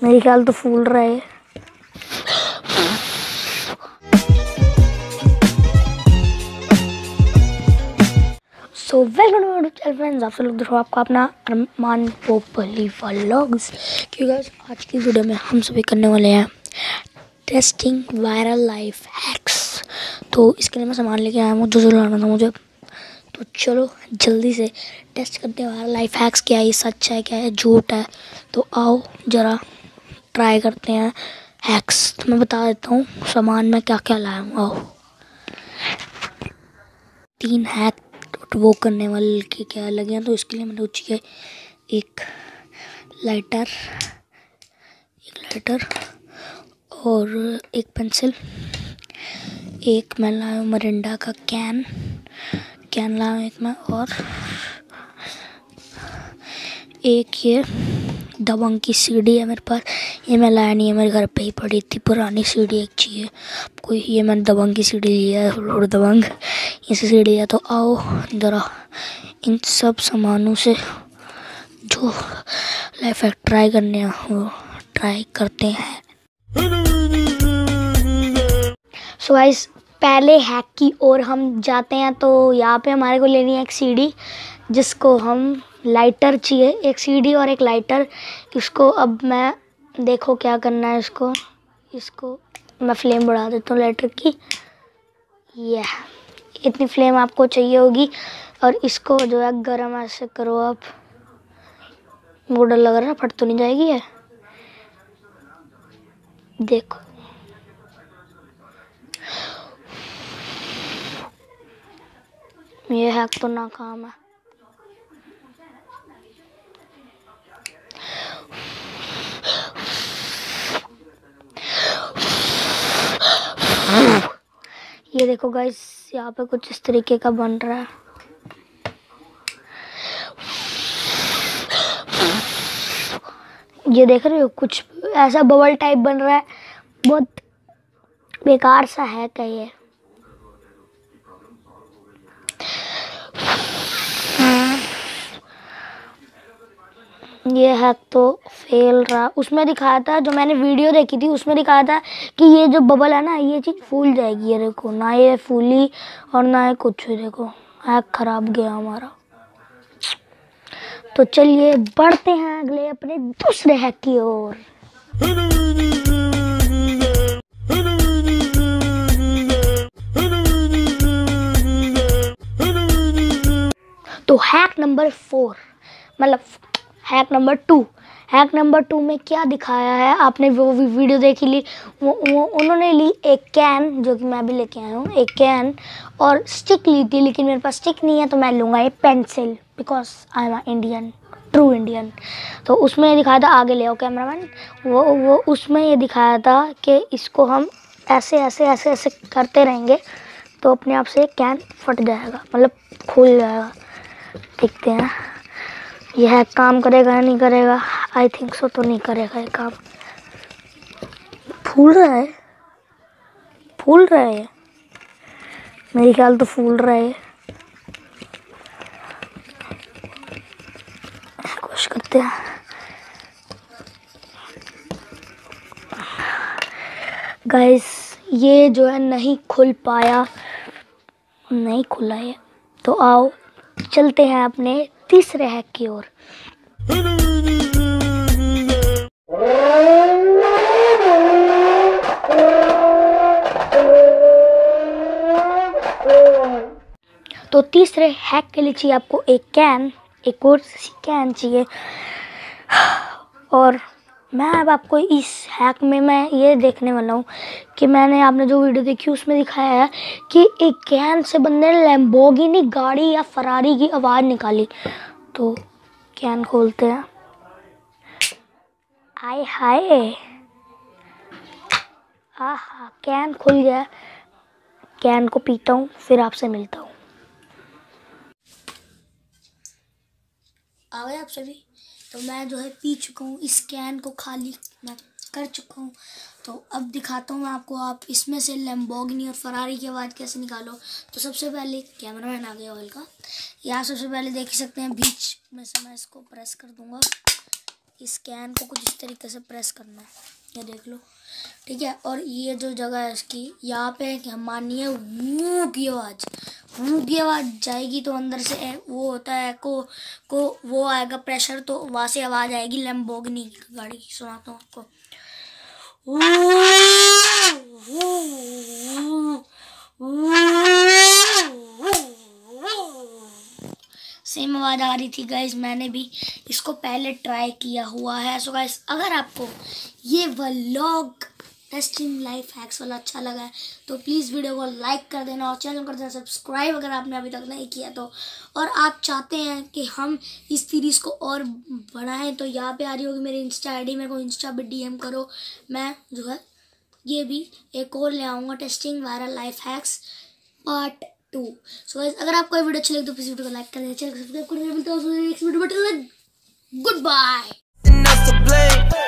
मेरे ख्याल तो फूल रहा है। So welcome to channel friends, आप सब लोग देखो आपका अपना अरमान पोपली व्लॉग्स। क्योंकि आज की वीडियो में हम सभी करने वाले हैं टेस्टिंग वायरल लाइफ हैक्स। तो इसके लिए मैं सामान लेके आया हूँ जो लाना था मुझे। तो चलो जल्दी से टेस्ट करते हैं वायरल लाइफ हैक्स, क्या है, सच है क्या है झूठ है। तो आओ जरा ट्राई करते हैं हैक्स। तो मैं बता देता हूँ सामान में क्या क्या लाया हूँ। आओ 3 हैक वो करने वाले के क्या लगे हैं। तो इसके लिए मैंने सोची है एक लाइटर और एक पेंसिल, एक मैं लाया हूँ मरिंडा का कैन लाया हूँ एक मैं, और एक ये दबंग की सीढ़ी है मेरे पास। ये मैं लाया नहीं है, मेरे घर पे ही पड़ी थी पुरानी सीढ़ी एक चाहिए कोई। ये मैंने दबंग की सीढ़ी लिया है और दबंग ये सीढ़ी है। तो आओ ज़रा इन सब सामानों से जो लाइफ हैक ट्राई करने हैं वो ट्राई करते हैं। सो गाइस पहले हैक की ओर हम जाते हैं। तो यहाँ पे हमारे को लेनी है एक सीढ़ी जिसको हम लाइटर चाहिए, एक सीढ़ी और एक लाइटर। इसको अब मैं देखो क्या करना है। इसको मैं फ्लेम बढ़ा देता हूँ लाइटर की। यह इतनी फ्लेम आपको चाहिए होगी और इसको जो है गरम ऐसे करो आप। मुझे डर लग रहा है फट तो नहीं जाएगी है। देखो ये हैक तो नाकाम है। ये देखो गाइस यहाँ पे कुछ इस तरीके का बन रहा है। ये देख रहे हो कुछ ऐसा बबल टाइप बन रहा है। बहुत बेकार सा है क्या ये हैक तो फेल रहा। उसमें दिखाया था, जो मैंने वीडियो देखी थी उसमें दिखाया था कि ये जो बबल है ना ये चीज़ फूल जाएगी। ये देखो ना ये फूली और ना ये कुछ। देखो हैक खराब गया हमारा। तो चलिए बढ़ते हैं अगले अपने दूसरे हैक की ओर। तो हैक नंबर 4 मतलब हैक नंबर 2 में क्या दिखाया है, आपने वो वीडियो देखी ली। वो उन्होंने ली एक कैन, जो कि मैं भी लेके आया हूँ, एक कैन और स्टिक ली थी। लेकिन मेरे पास स्टिक नहीं है तो मैं लूँगा ये pencil, because I am Indian, true Indian. तो उसमें ये दिखाया था, आगे ले आओ कैमरामैन, वो उसमें ये दिखाया था कि इसको हम ऐसे ऐसे ऐसे ऐसे करते रहेंगे तो अपने आप से कैन फट जाएगा, मतलब खुल जाएगा। देखते हैं यह काम करेगा या नहीं करेगा। आई थिंक सो तो नहीं करेगा ये काम। फूल रहा है मेरे ख्याल तो फूल रहा है। कोशिश करते हैं। गाइस ये जो है नहीं खुल पाया, नहीं खुला है। तो आओ चलते हैं अपने तीसरे हैक की ओर। तो तीसरे हैक के लिए चाहिए आपको एक कैन, एक और कैन चाहिए। और मैं अब आपको इस हैक में मैं ये देखने वाला हूँ कि मैंने आपने जो वीडियो देखी उसमें दिखाया है कि एक कैन से बंदे ने लैम्बोर्गिनी गाड़ी या फरारी की आवाज़ निकाली। तो कैन खोलते हैं। आय हाय, आहा कैन खुल गया। कैन को पीता हूँ फिर आपसे मिलता हूँ। आ गए आप सभी। तो मैं जो है पी चुका हूँ, इस कैन को खाली मैं कर चुका हूँ। तो अब दिखाता हूँ मैं आपको, आप इसमें से लैम्बोर्गिनी और फरारी की आवाज़ कैसे निकालो। तो सबसे पहले कैमरामैन आ गया ऑयल का। यहाँ सबसे पहले देख सकते हैं बीच में से मैं इसको प्रेस कर दूँगा इस कैन को कुछ इस तरीके से प्रेस करना है, ये देख लो, ठीक है। और ये जो जगह है इसकी, यहाँ पे हम मानिए वू की आवाज़ जाएगी तो अंदर से वो होता है को वो आएगा प्रेशर, तो वहाँ से आवाज़ आएगी लैम्बोर्गिनी की गाड़ी की। सुनाता हूँ आपको। सेम आवाज़ आ रही थी गाइस, मैंने भी इसको पहले ट्राई किया हुआ है। सो गाइस, अगर आपको ये व्लॉग टेस्टिंग लाइफ हैक्स वाला अच्छा लगा है तो प्लीज़ वीडियो को लाइक कर देना और चैनल कर देना सब्सक्राइब अगर आपने अभी तक नहीं किया तो। और आप चाहते हैं कि हम इस सीरीज़ को और बढ़ाएं तो यहाँ पे आ रही होगी मेरी इंस्टा आईडी, मेरे को इंस्टा पे डीएम करो, मैं जो है ये भी एक और ले आऊँगा testing viral life hacks part 2। So guys, अगर आपको ये वीडियो अच्छी लगी तो प्लीज़ वीडियो को लाइक कर देना, चैनल को सब्सक्राइब कर देना। मिलता हूँ नेक्स्ट वीडियो, गुड बाय।